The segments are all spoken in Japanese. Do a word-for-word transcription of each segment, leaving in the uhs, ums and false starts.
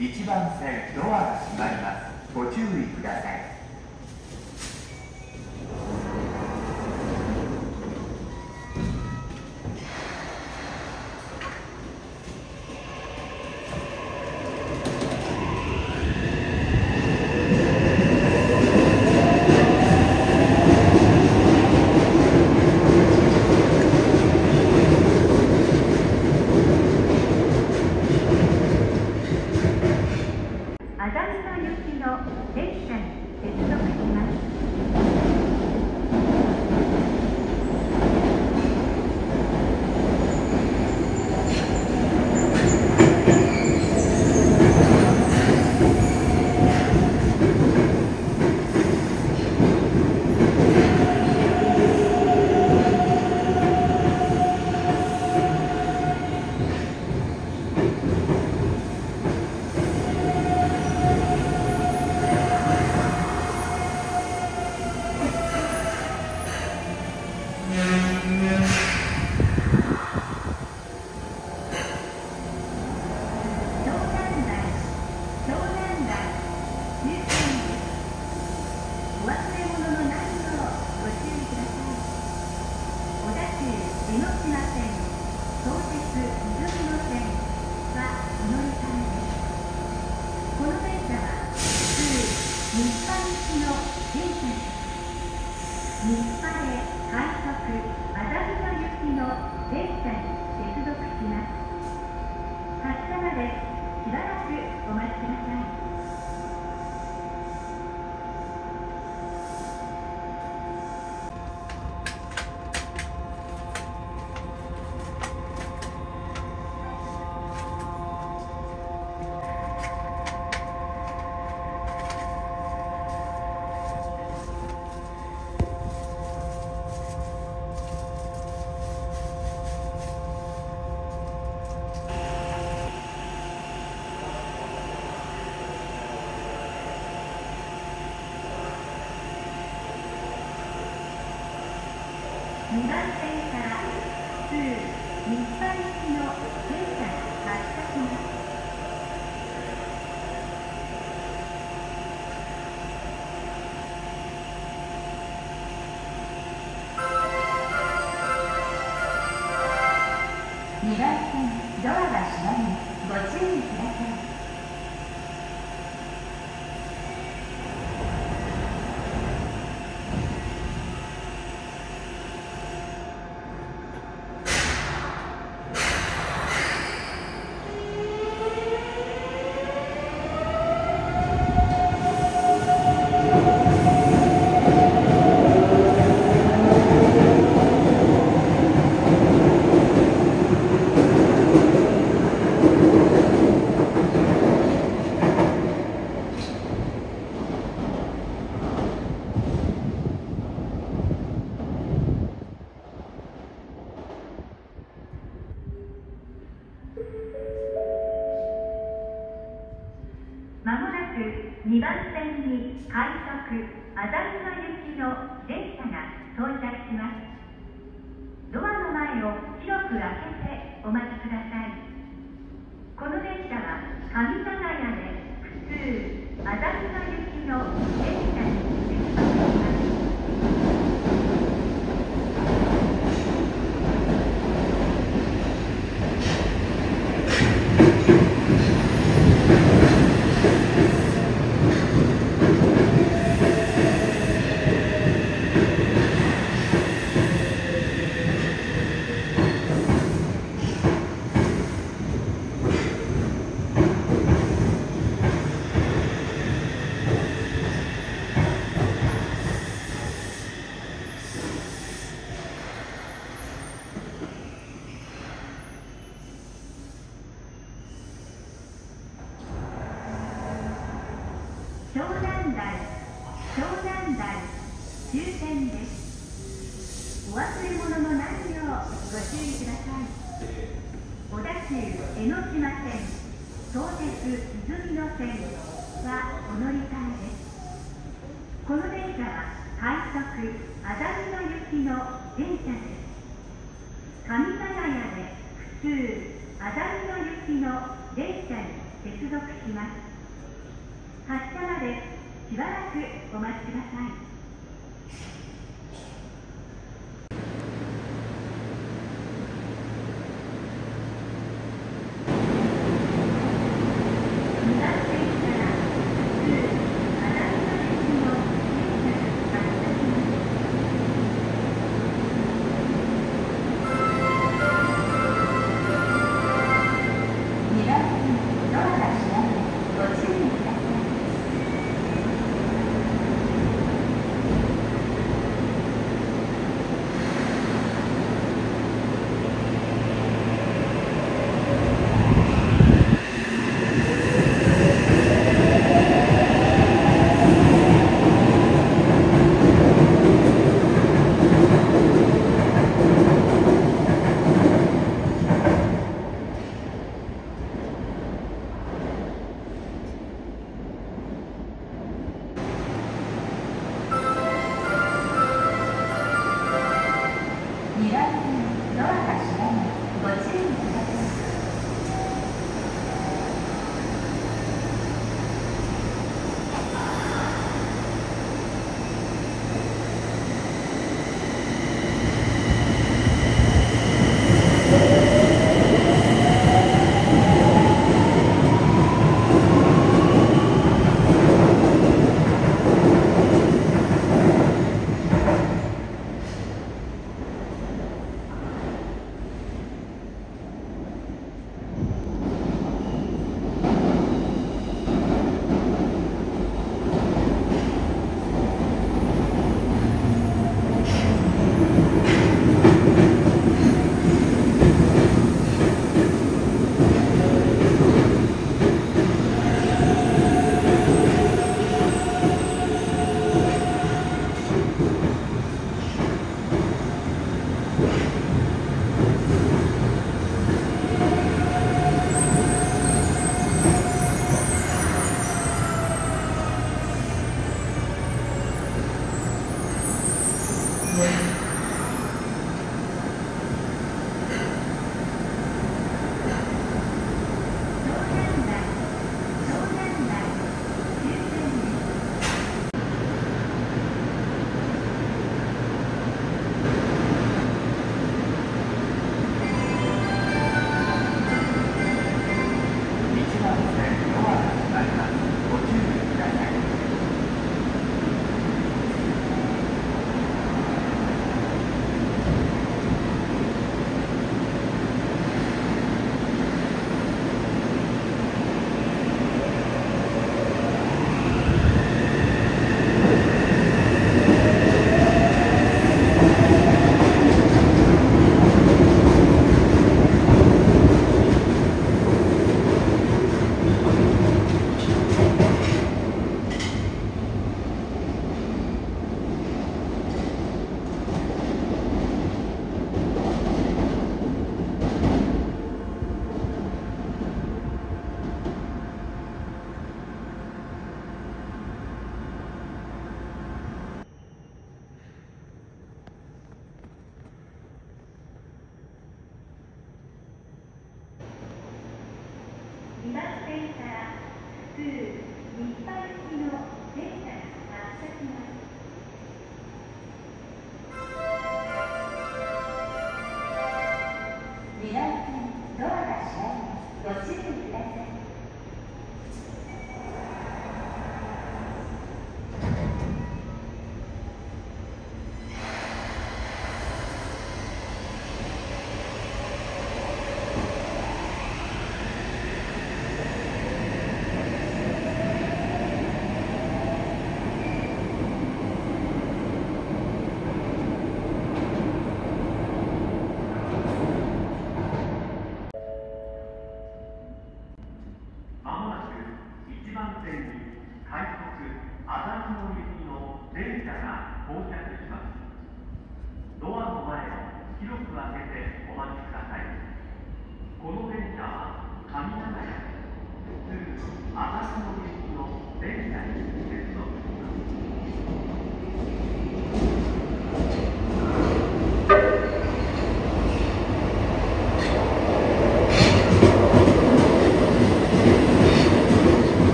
いちばん線ドアが閉まります。ご注意ください。 にばん線から普通日波行きの電車が発車します。にばん線ドアが閉まります。ご注意ください。まもなくにばん線に快速あざみ野行きの電車が到着します。ドアの前を広く開けてお待ちください。この電車は上長屋で普通あざみ野行きの電車に接続します。湘南台、湘南台、終点です。お忘れ物のないようご注意ください。小田急江ノ島線、相鉄泉野線はお乗り換えです。この電車は快速あざみ野行きの電車です。上長屋で普通あざみ野行きの電車に接続します。発車までしばらくお待ちください。にばん線から普通日波行きの電車が発車します。にばん線ドアが閉まります。ご注意ください。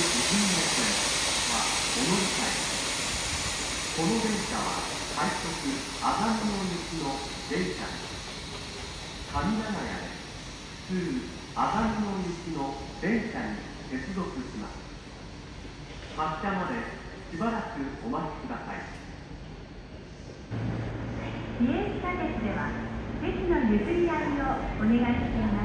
泉の線はお乗り換え。この電車は快速阿寒野行きの電車です。上長屋で普通阿寒野行きの電車に接続します。発車までしばらくお待ちください。 市営地下鉄では席の譲り合いをお願いしています。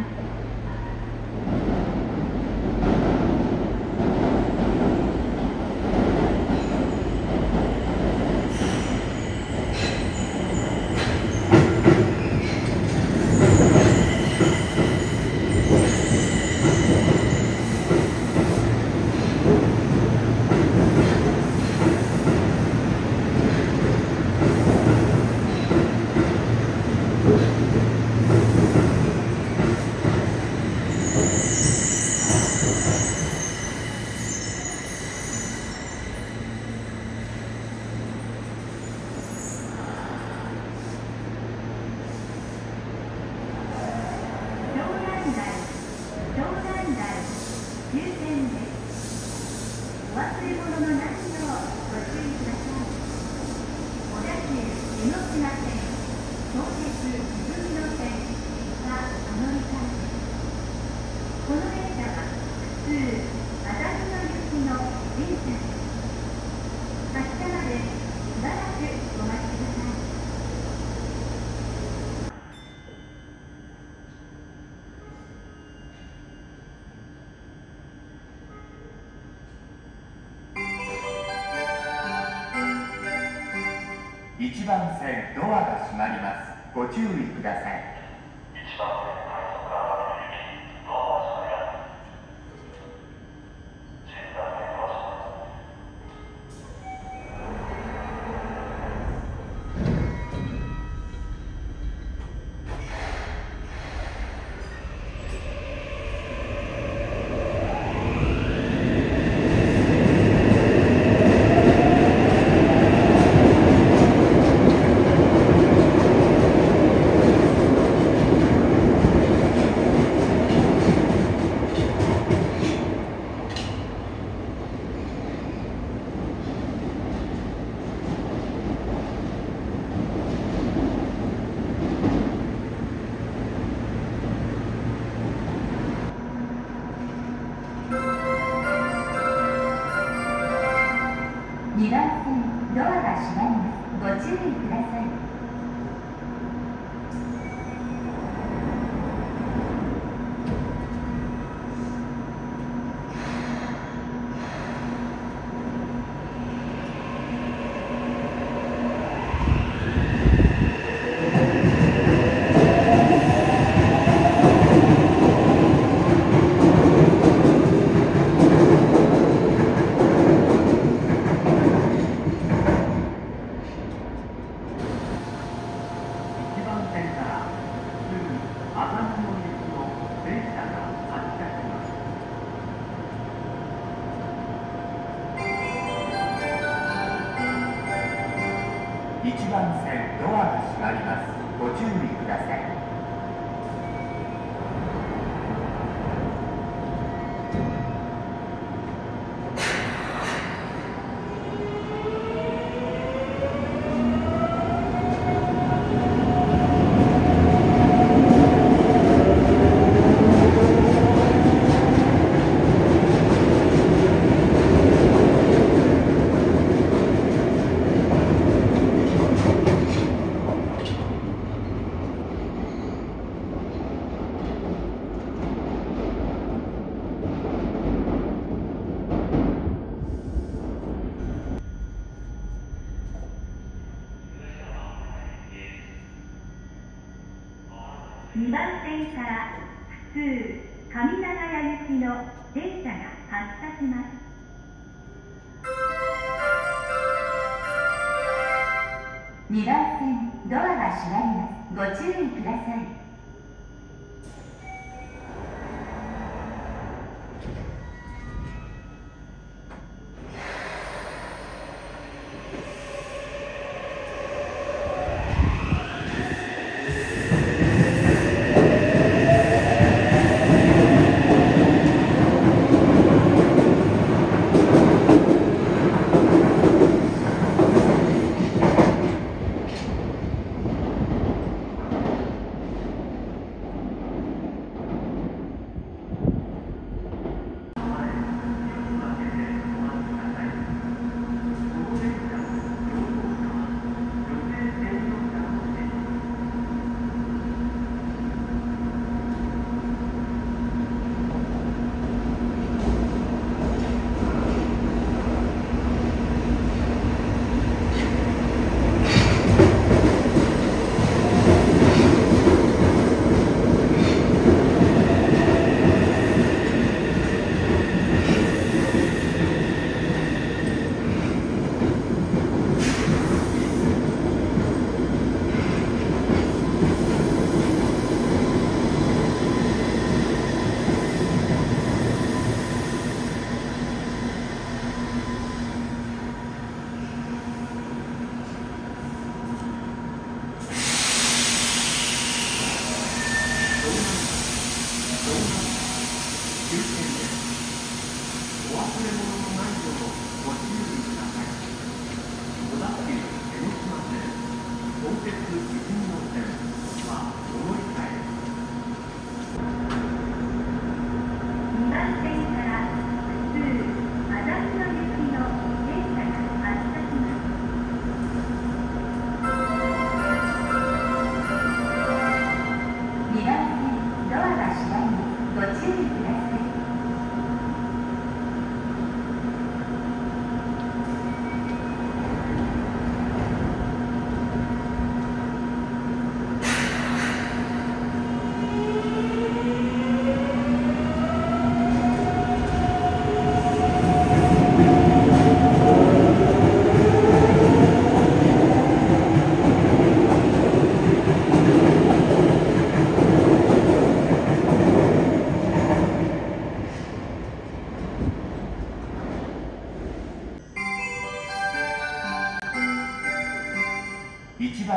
いちばん線ドアが閉まります。ご注意ください。 にばん線ドアが閉まります。ご注意ください。 いちばん線ドアが閉まります。ご注意ください。 にばん線から普通上長屋行きの電車が発車します。にばん線ドアが閉まります。ご注意ください。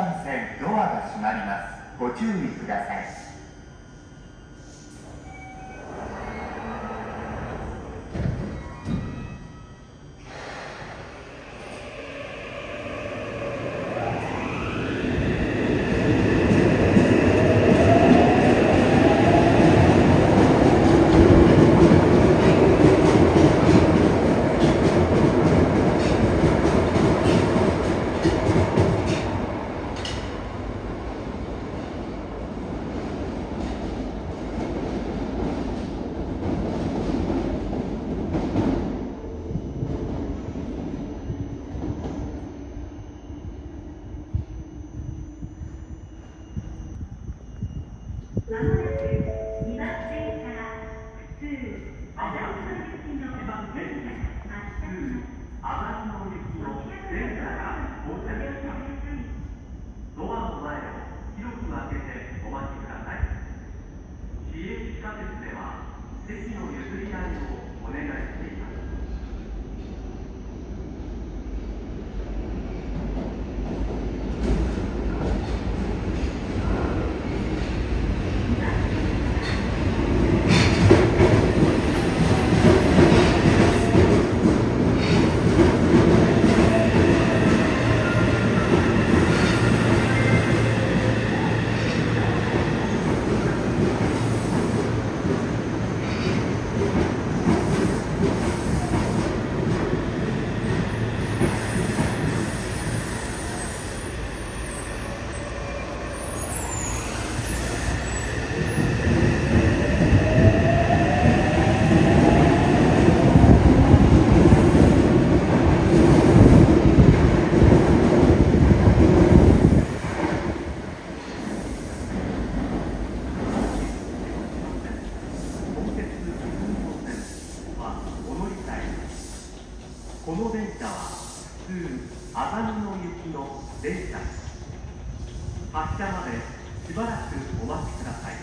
番線ドアが閉まります。ご注意ください。 まもなくにばん線から普通阿寒野行きの電車が発車します。 阿寒野行きの電車が到着します。ドアの前を広く開けてお待ちください。市営地下鉄では席の譲り合いをお願いしています。この電車は普通阿寒野行きの電車です。発車までしばらくお待ちください。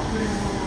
忘れ物